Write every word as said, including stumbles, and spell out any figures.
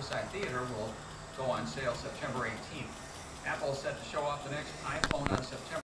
Riverside Theater will go on sale September eighteenth. Apple is set to show off the next iPhone on September